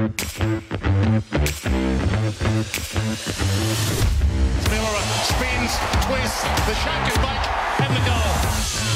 Miller spins, twists, the shot is back, and the goal.